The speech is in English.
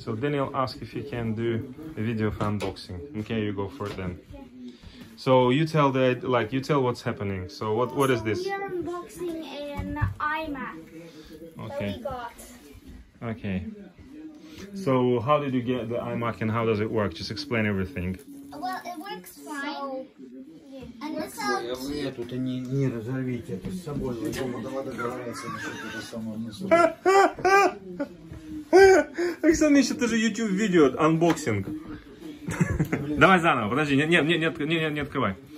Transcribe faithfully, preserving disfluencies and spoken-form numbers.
So Daniel asked if you can do a video of unboxing. Okay, you go for it then. So you tell the like you tell what's happening. So what what is this? We are unboxing an iMac. Okay. That we got. Okay. So how did you get the iMac and how does it work? Just explain everything. Well, it works fine. So, yeah. And this Ой, а вы эту-то не, не разорвите, это с собой вы дома давай договориться насчет этого самого внизу. Оксана, еще тоже YouTube видео, анбоксинг. Давай заново, подожди, не, не, не, не, не, не открывай.